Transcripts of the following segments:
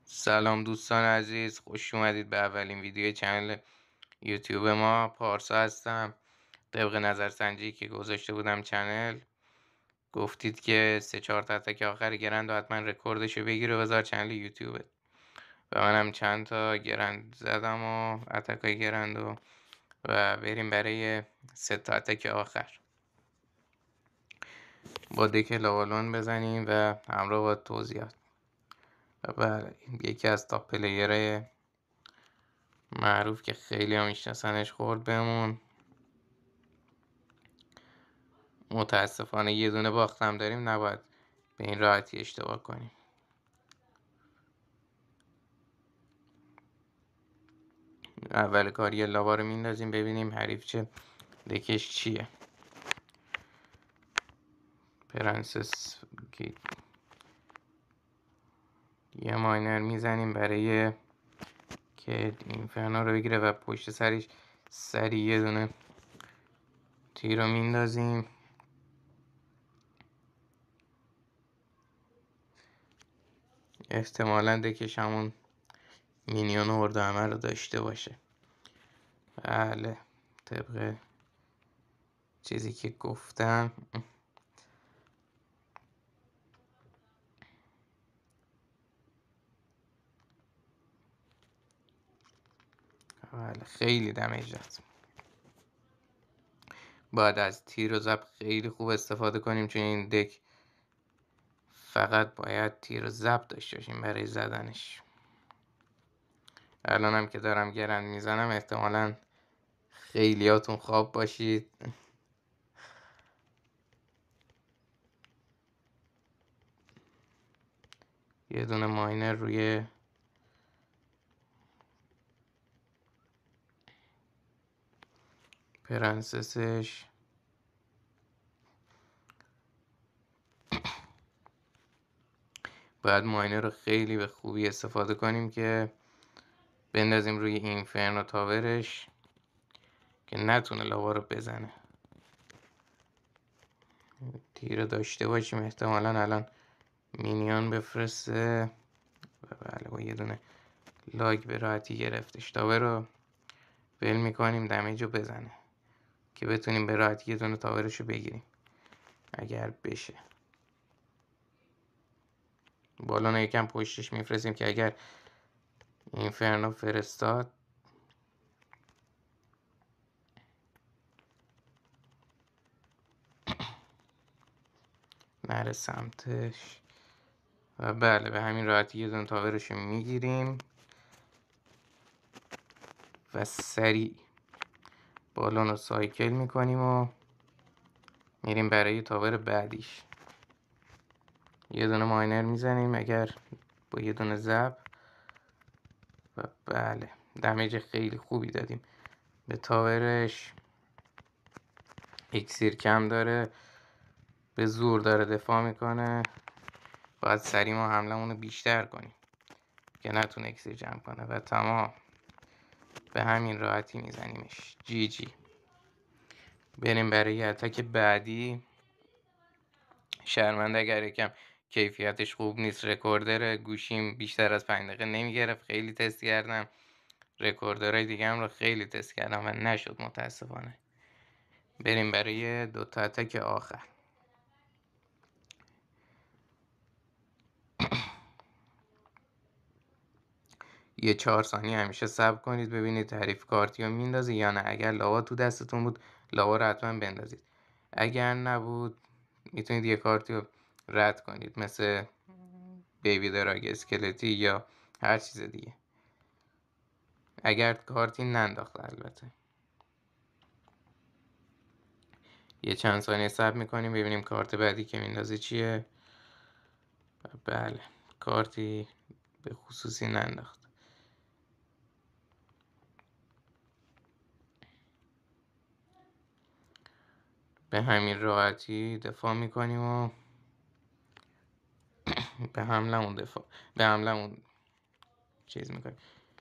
سلام دوستان عزیز، خوش اومدید به اولین ویدیو کانال یوتیوب ما. پارسا هستم. طبق نظرسنجی که گذاشته بودم کانال، گفتید که 3-4 تا اتک آخر گرند و حتما رکوردشو بگیره و بذار کانال یوتیوبه. و منم چند تا گرند زدم و اتکای گرند و بریم برای 3 تا اتک آخر با دک لاوالون بزنیم و همراه با توضیحات. و بله، یکی از تاپ پلیرهای معروف که خیلی هم میشناسنش خورد بهمون. متاسفانه یه دونه باختم داریم، نباید به این راحتی اشتباه کنیم. اول کار یه لاوا رو میندازیم ببینیم حریف چه دکش چیه. پرنسس یه ماینر میزنیم برای که اینفرنو رو بگیره و پشت سرش سری یه دونه تیر رو میندازیم. احتمالا دکش همون مینیون ارده همه رو داشته باشه. بله، طبق چیزی که گفتم. بله، خیلی دمیج داد. باید از تیر و ضرب خیلی خوب استفاده کنیم، چون این دک فقط باید تیر و ضرب داشته باشیم برای زدنش. الانم که دارم گرند میزنم احتمالا خیلیاتون خواب باشید. یه دونه ماینر روی پرنسسش. باید ماینر رو خیلی به خوبی استفاده کنیم که بندازیم روی اینفرنو تاورش که نتونه لاوا رو بزنه. تیر داشته باشیم، احتمالا الان مینیون بفرسته. و بله، با یه دونه لاگ به راحتی گرفتش. تاور رو ول میکنیم دمیج رو بزنه که بتونیم به راحتی یه دونه تاورش رو بگیریم اگر بشه. بالون رو یکم پشتش میفرستیم که اگر اینفرنو فرستاد نره سمتش. و بله، به همین راحتی یه دونه تاورش رو میگیریم و سریع بالون رو سایکل میکنیم و میریم برای تاور بعدیش. یه دونه ماینر میزنیم اگر با یه دونه زب. و بله، دمیج خیلی خوبی دادیم به تاورش. اکسیر کم داره، به زور داره دفاع میکنه. باید سریع ما حملمون رو بیشتر کنیم که نتونه اکسیر جمع کنه و تمام. به همین راحتی میزنیمش. جی جی. بریم برای اتک بعدی. شرمنده اگر یکم کیفیتش خوب نیست. رکوردر گوشیم بیشتر از 5 دقیقه نمیگرفت. خیلی تست کردم، رکوردرهای دیگه هم رو خیلی تست کردم و نشد متاسفانه. بریم برای 2 تا اتک آخر. یه 4 ثانیه همیشه صبر کنید ببینید حریف کارتی رو میندازه یا نه. اگر لاوا تو دستتون بود لاوا رو حتما بندازید. اگر نبود میتونید یه کارتی رو رد کنید، مثل بیبی دراگ اسکلتی یا هر چیز دیگه، اگر کارتی ننداخته البته. یه چند ثانیه صبر میکنیم ببینیم کارت بعدی که میندازه چیه. بله، کارتی به خصوصی ننداخت. به همین راحتی دفاع میکنیم و به حملمون چیز میکنیم.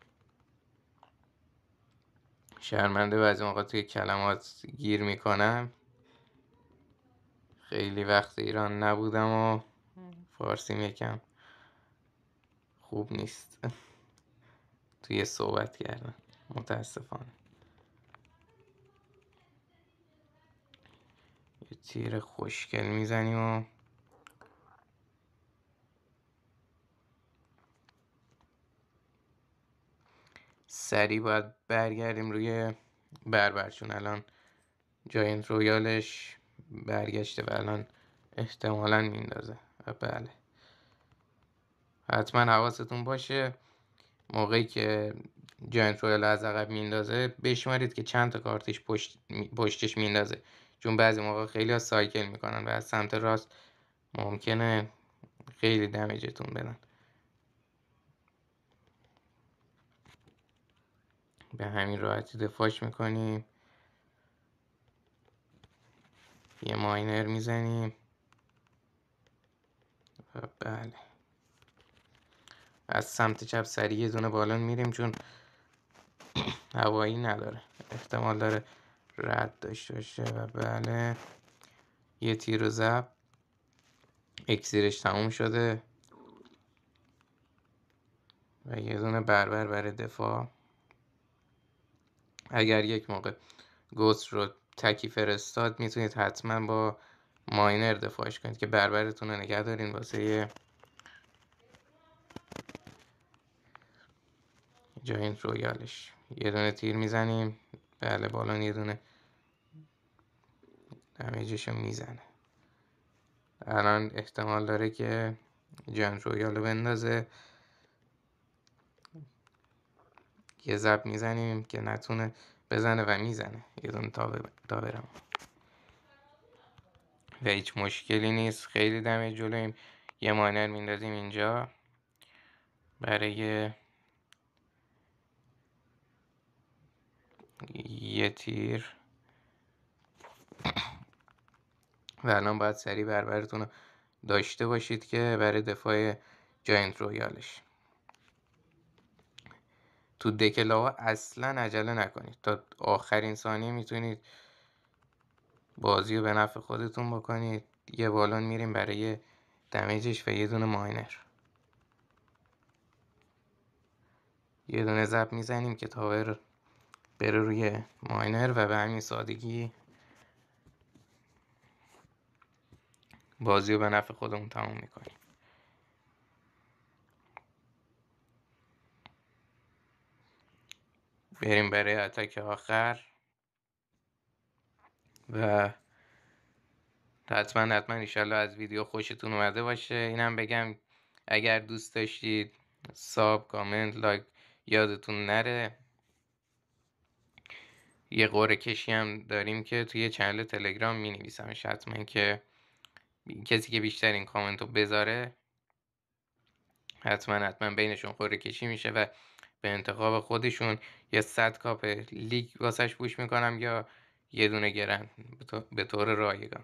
شرمنده بعضی موقع توی کلمات گیر میکنم. خیلی وقت ایران نبودم و فارسیم یکم خوب نیست توی صحبت کردن متاسفانه. یه تیر خوشگل میزنیم و سریع باید برگردیم روی بربر، چون الان جاینت رویالش برگشته و الان احتمالا میندازه. بله حتما حواستون باشه موقعی که جاینت رویال از عقب میندازه بشمارید که چند تا کارتش پشتش میندازه، چون بعضی موقع خیلی ها سایکل میکنن و از سمت راست ممکنه خیلی دمیجتون بدن. به همین راحتی دفاعش میکنیم. یه ماینر میزنیم. بله از سمت چپ سریع یه دونه بالون میریم، چون هوایی نداره، احتمال داره رد داشته باشه. و بله یه تیر و زب، اکسیرش تموم شده و یه دونه بربر برای دفاع. اگر یک موقع گوست رو تکی فرستاد میتونید حتما با ماینر دفاعش کنید که بربرتون رو نگه دارین واسه جاینت رویالش. یه دونه تیر میزنیم. بله بالون یه دونه دمیجشو میزنه. الان احتمال داره که جاینت رویالو بندازه. یه زب میزنیم که نتونه بزنه و میزنه. یه دونه تا برم و هیچ مشکلی نیست. خیلی دمیج جلویم. یه ماینر میندازیم اینجا برای یه تیر و الان باید سریع بربرتون رو داشته باشید که برای دفاع جاینت رویالش. تو دکلاوا اصلا عجله نکنید، تا آخرین ثانیه میتونید بازی رو به نفع خودتون بکنید. یه بالون میریم برای دمیجش و یه دونه ماینر. یه دونه زب میزنیم که تاور بره روی ماینر و به همین سادگی بازی رو به نفع خودمون تموم میکنیم. بریم برای اتک آخر و حتما ایشالله از ویدیو خوشتون اومده باشه. اینم بگم اگر دوست داشتید ساب، کامنت، لایک یادتون نره. یه قرعه کشی هم داریم که توی چنل تلگرام می نویسمش، حتما که کسی که بیشتر این کامنت رو بذاره حتما بینشون قرعه کشی میشه و به انتخاب خودشون یا 100 کاپ لیگ واسش پوش میکنم یا یه دونه گرن به طور رایگان.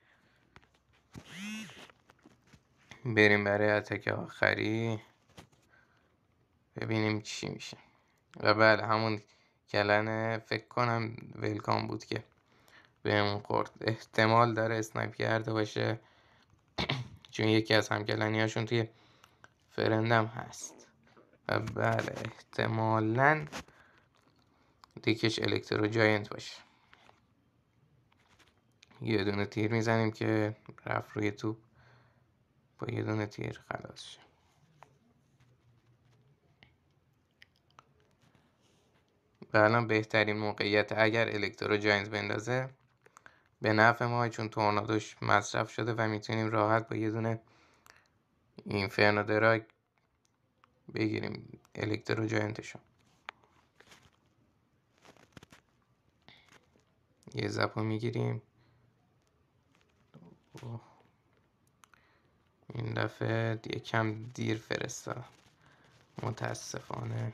بریم برای اتک آخری ببینیم چی میشه. و بله همون کلن فکر کنم ویلکام بود که بهمون خورد. احتمال داره اسنایپ کرده باشه چون یکی از همکلنی هاشون توی فرندم هست. و بله احتمالاً دیکش الکترو جاینت باشه. یه دونه تیر میزنیم که رفت روی توپ، با یه دونه تیر خلاص شه. و الان بهترین موقعیت اگر الکترو جاینت بندازه به نفع ما، چون تورنادوش مصرف شده و میتونیم راحت با یه دونه اینفرنو دراگ بگیریم الکترو جاینتشو. یه زپو میگیریم. این دفعه یکم دیر فرستادم متاسفانه.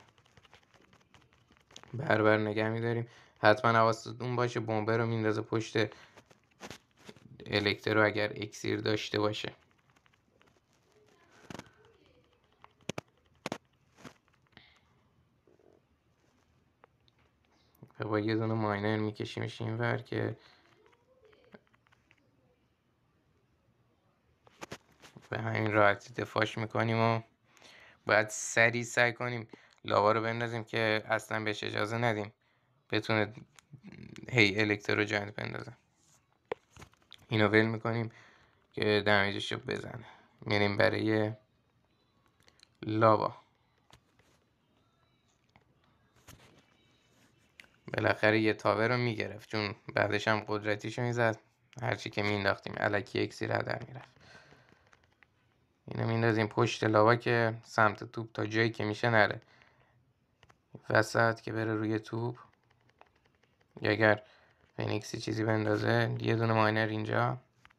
بربر نگه میداریم. حتما حواستون باشه بمبه رو میندازه پشت الکترو اگر اکسیر داشته باشه. و با یه دونه ماینر میکشیمش این ور که به همین راحتی دفاعش میکنیم و باید سعی کنیم لاوا رو بندازیم که اصلا بهش اجازه ندیم بتونه هی الکترو جاینت بندازه. اینو ول میکنیم که دمیجش رو بزنه. میریم برای لاوا. بالاخره یه تاور رو میگرفت، چون بعدش هم قدرتیشو میزد. هرچی که مینداختیم الکی اکسیر هدر میرفت. اینو میندازیم پشت لاوا که سمت توپ تا جایی که میشه نره وسط، که بره روی توپ. یا اگر فینیکسی چیزی بندازه، یه دونه ماینر اینجا.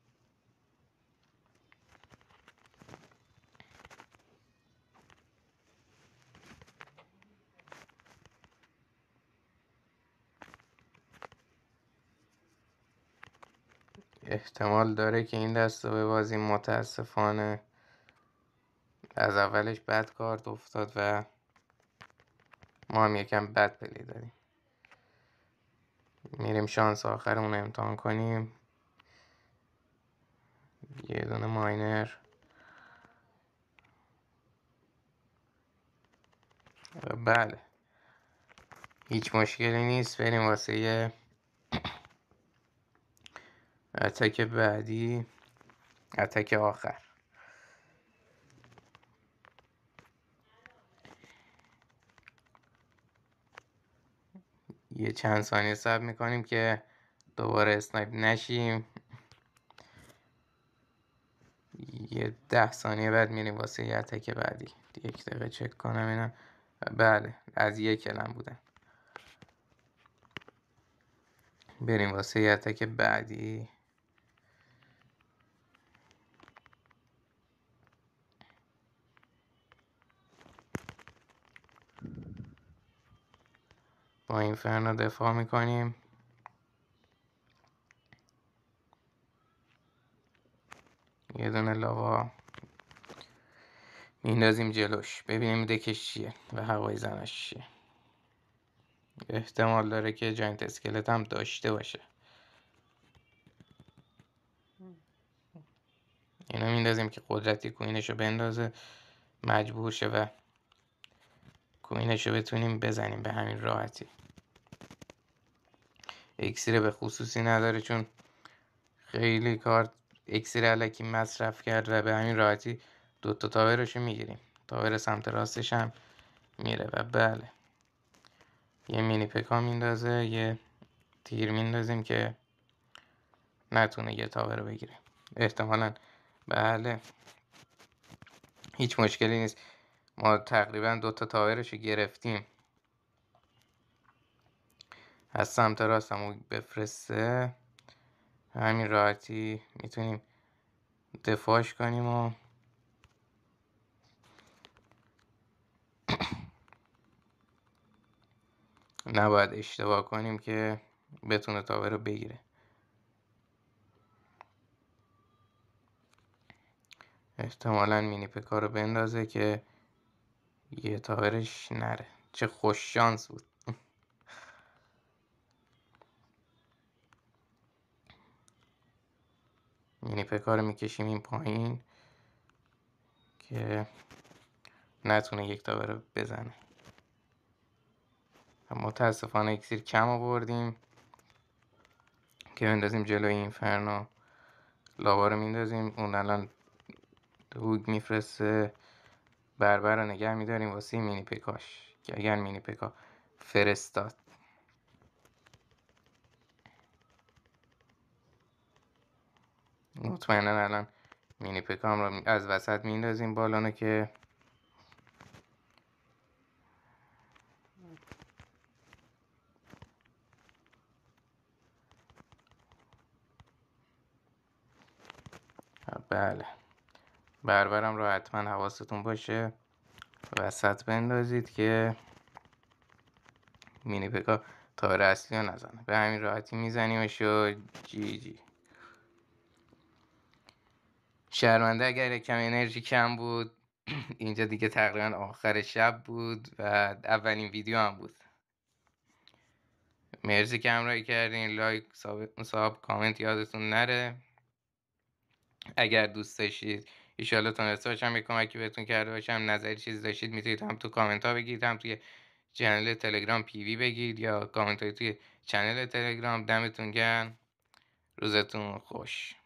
احتمال داره که این دست رو ببازیم. متاسفانه از اولش بد کارت افتاد و ما هم یکم بد پلی دادیم. میریم شانس آخرمون امتحان کنیم. یه دونه ماینر. بله، هیچ مشکلی نیست. بریم واسه یه اتک بعدی، اتک آخر. یه چند ثانیه صبر میکنیم که دوباره اسنایپ نشیم. یه 10 ثانیه بعد میریم واسه یه اتک بعدی. 1 دقیقه چک کنم اینا. بله، از یه کلم بودن. بریم واسه یه اتک بعدی. با این فرنا دفاع میکنیم. یه دونه لاوا میندازیم جلوش، ببینیم دکش چیه و هوای زنش چیه. احتمال داره که جاینت اسکلت هم داشته باشه. اینو میندازیم که قدرتی کوینشو بندازه، مجبور شه و کوینشو بتونیم بزنیم به همین راحتی. اکسیر به خصوصی نداره، چون خیلی کارت اکسیر علکی مصرف کرد و به همین راحتی دوتا تاورشو میگیریم. تاور سمت راستش هم میره. و بله، یه مینی پکا میندازه، یه تیر میندازیم که نتونه یه تاور رو بگیره احتمالا. بله، هیچ مشکلی نیست. ما تقریبا دوتا تاورش رو گرفتیم. از سمت راست هم بفرسته، همین راحتی میتونیم دفاعش کنیم و نباید اشتباه کنیم که بتونه تاور رو بگیره. احتمالا مینی پکا رو بندازه که یه تاورش نره. چه خوش شانس بود. مینی پکا رو میکشیم این پایین که نتونه یک تاور رو بزنه. متاسفانه اکسیر کم آوردیم که بندازیم جلوی اینفرنو. لاوا رو میندازیم، اون الان هوگ میفرسته. بربر رو نگه میداریم واسه مینی پکاش که اگر مینی پکا فرستاد مطمئنا الان مینی پکام رو از وسط میندازیم بالانو که بله، بربرم رو حتما حواستون باشه وسط بندازید که مینی پکا تاور اصلی رو نزنه. به همین راحتی میزنیمش و جی جی. شرمنده اگر کم انرژی کم بود. اینجا دیگه تقریبا آخر شب بود و اولین ویدیو هم بود. مرسی که همراهی کردین. لایک، کامنت یادتون نره. اگر دوست داشتید ایشالله تونسته باشم یه کمکی بهتون کرده باشم. نظری چیزی داشتید میتونید هم تو کامنت ها بگید، هم توی چنل تلگرام پیوی بگید یا کامنت های توی چنل تلگرام. دمتون گرم، روزتون خوش.